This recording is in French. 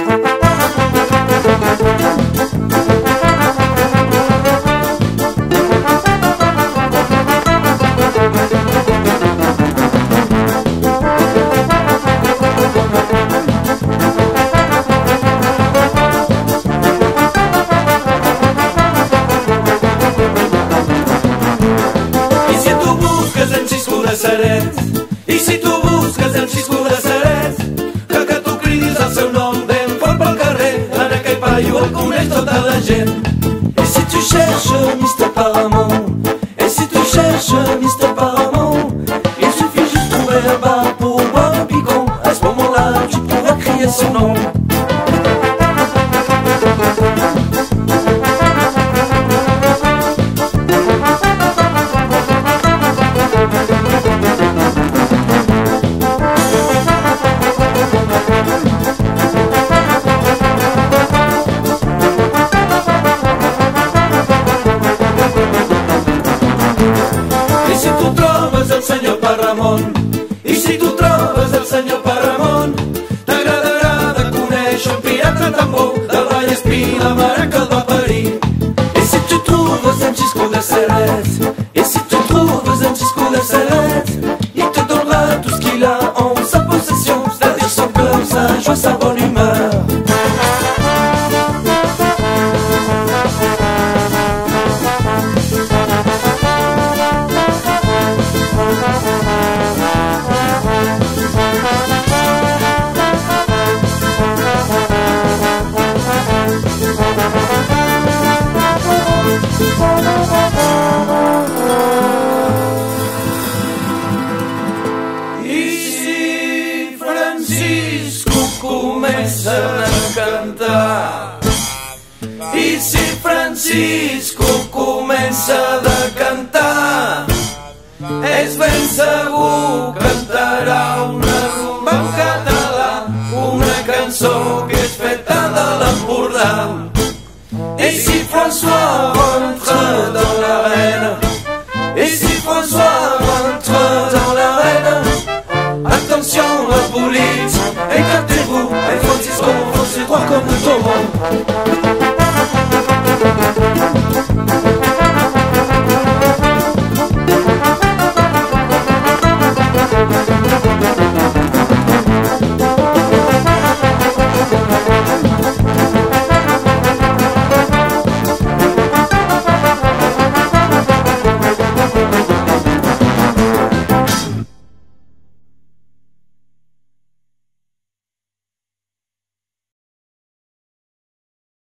I si tu busques en Xisco de Ceret, que tu cridis el seu nom ben fort pel carrer, en aquell paio el coneix tota la gent. Et si tu cherches Mr. Paramount, et si tu cherches Mr. Paramount, il suffit juste de trouver un bar pour boire un picon. À ce moment-là, tu pourras crier son nom. I si tu trobes el senyor Paramount, t'agradarà de conèixer un pirata tan bo del Vallespí, la mare que el va parir. I si tu trobes en Xisco de Ceret, et si tu trouves en Xisco de Ceret, il te donnera tout ce qu'il a en sa possession, c'est-à-dire son cœur, sa joie, sa bonne humeur. Comencen a cantar. I si Francisco comença a cantar, és ben segur cantarà una rumba en català, una cançó que és feta de l'Empordà. I si François